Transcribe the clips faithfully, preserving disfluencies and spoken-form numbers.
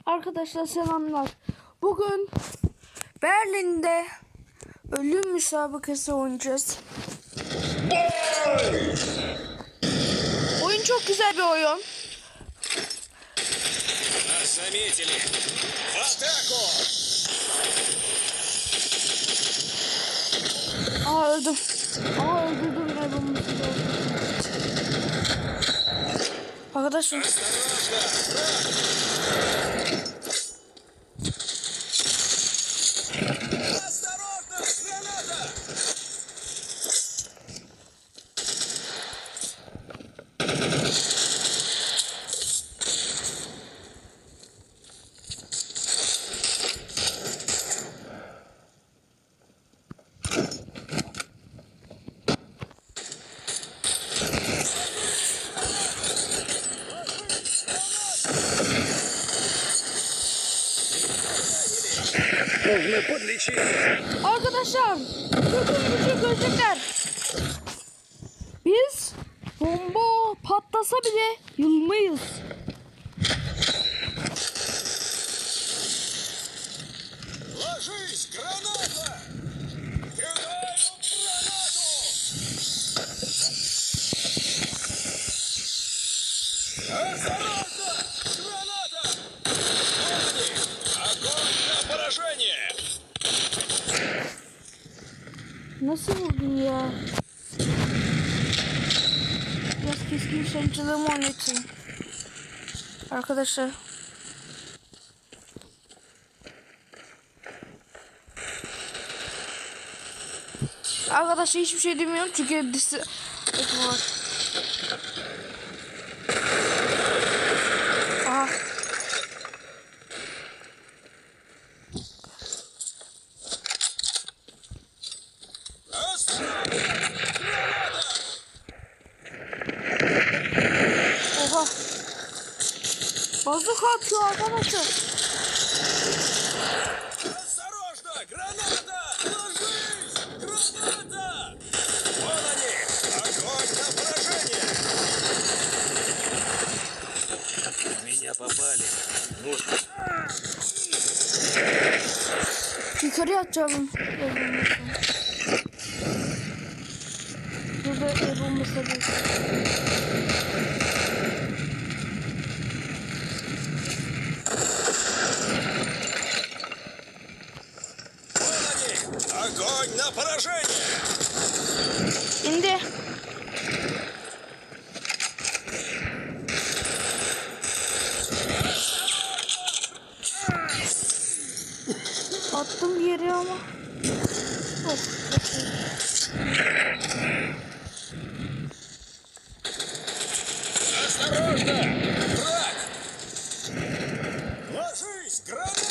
Arkadaşlar selamlar. Bugün Berlin'de ölüm müsabakası oynayacağız. Oyun çok güzel bir oyun. Aa öldüm. Aa öldürdüm ben. Arkadaşlar. Arkadaşlar, kötü küçük gözlükler. Biz bomba patlasa bile yılmayız. Ложись, граната! Кидаю гранату! Осторожно! Граната! Огонь на поражение! Nasıl vurdun ya? Biraz keskin nişancılığımı oynatayım. Arkadaşlar. Arkadaşlar hiçbir şey demiyorum çünkü disi var. Aha. Oha. Bazuka atıyor arkadaşlar. Осторожно! Граната! Ложись! Граната! Вон они! Огонь на поражение! Меня попали. Ну... Yukarıya atacağım. Burada ev olmasa da. Огонь на поражение! İndi. Attım bir yere ama. Oh, Осторожно! Враг! Ложись! Граната!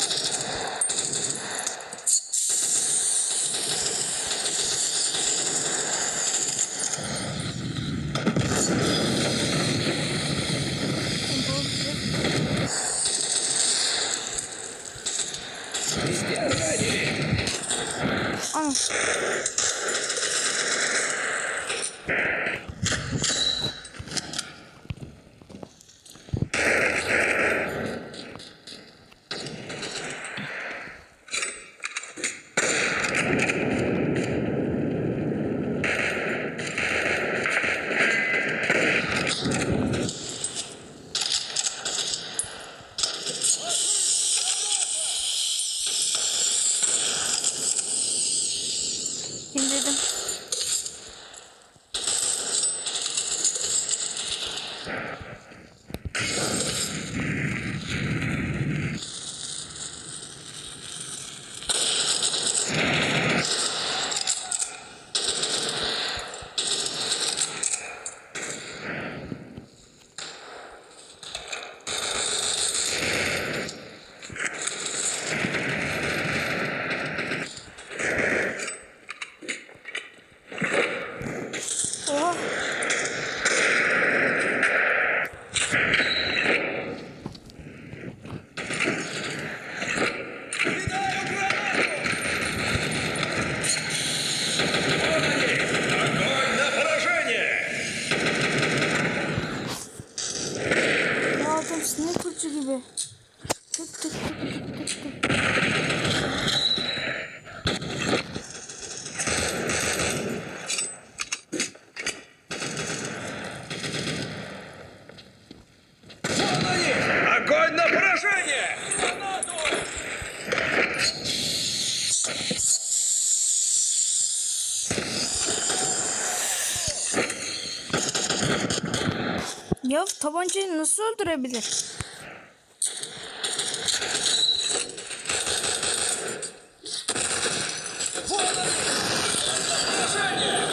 Ana. İndirdim. Oha. Огонь на поражение! Ya adam sinir fırça gibi. Tık tık tık tık tık tık. Вон они! Огонь на поражение! Гранату! Ya tabancayı nasıl öldürebilir? Вон они! Поражение!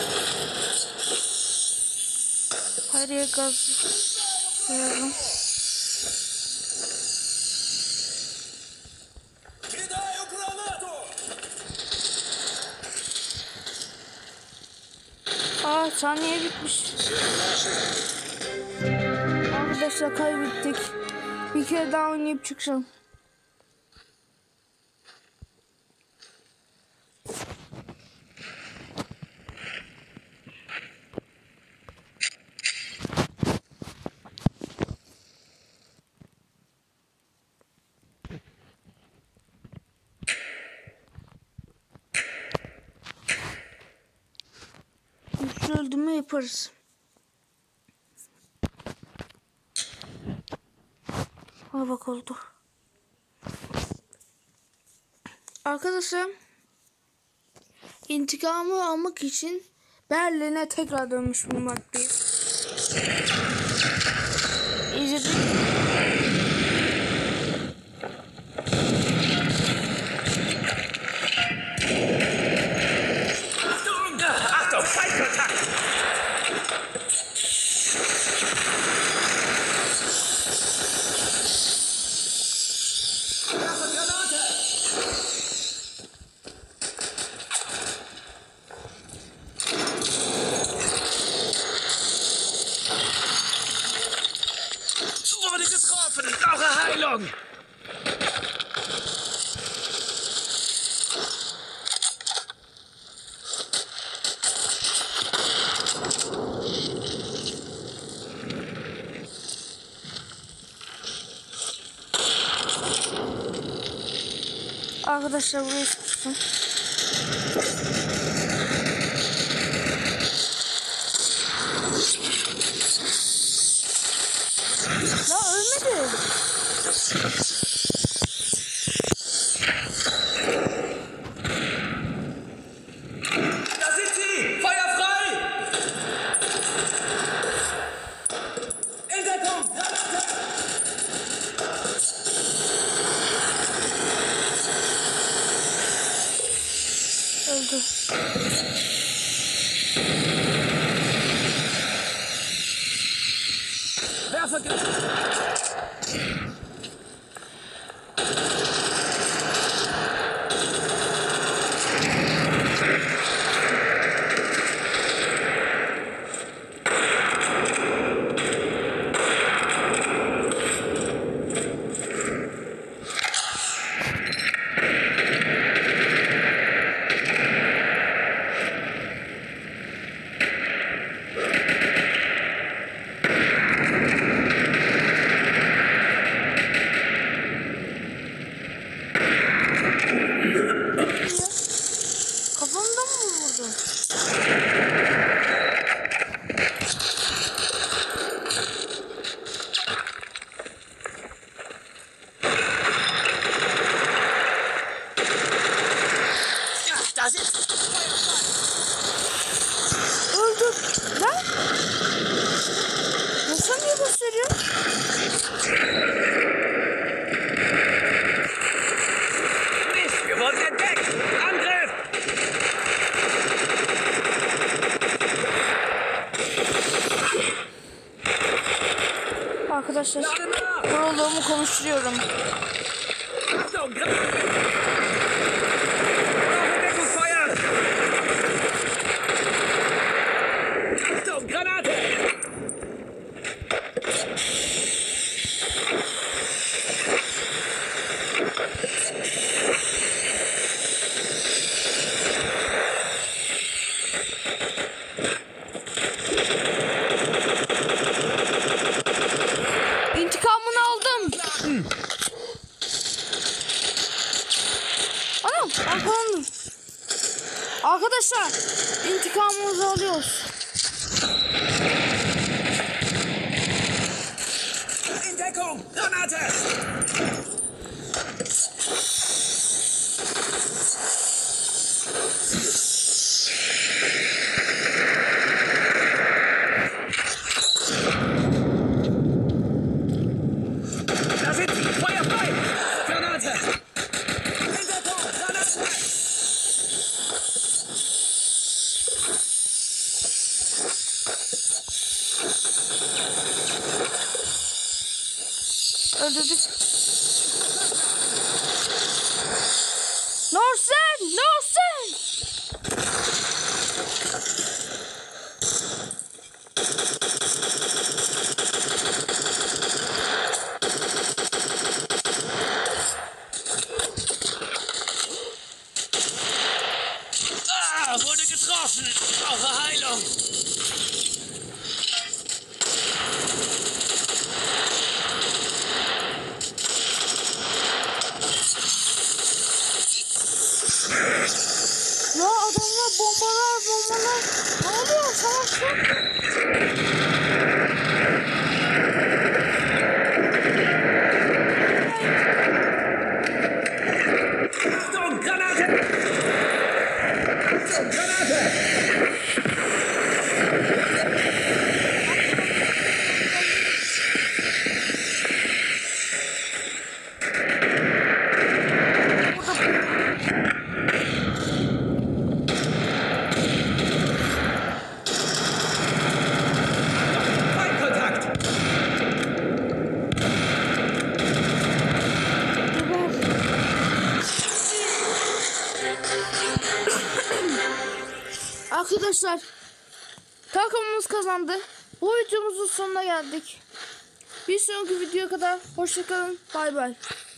Her yer gaz koyalım. Кидаю гранату! Aa saniye bitmiş. Arkadaşlar kaybettik. Bir kere daha oynayıp çıkacağım. Güçlü öldürme yaparız. Ha bak oldu. Arkadaşlar intikamı almak için Berlin'e tekrar dönmüş bulunmaktayız. İzledik. Achtung! Achtung! Feindkontakt! Werfe Granate! Wurde getroffen! Brauche Heilung! Arkadaşlar buraya sıkıştım. La ölmedi. Da sind sie! Feuer frei! In Deckung! Granate! Öldü. Werfe Granate! Kafamdan mı vurdu? Ja, da sind sie! Öldü. Lan. Nasıl niye gösteriyor? Mist, wir wurden entdeckt! Angriff! Arkadaşlar Lade nach! kuruluğumu konuşturuyorum. Achtung! Granate! Brauche Deckungsfeuer! Achtung! Granate! İntikamını aldım. Arkadaşlar intikamımızı alıyoruz. In Deckung! Granate! Da sind sie! Feuer frei! Granate! In Deckung! Granate! Öldürdük. Norsen! Norsen! Ah, wurde getroffen! Brauche Heilung! Ya adamlar bombalar bombalar. Ne oluyor? Savaş yok. Achtung! Granate! Achtung! Granate! Feindkontakt! Arkadaşlar takımımız kazandı. Bu videomuzun sonuna geldik. Bir sonraki videoya kadar hoşça kalın. Bay bay.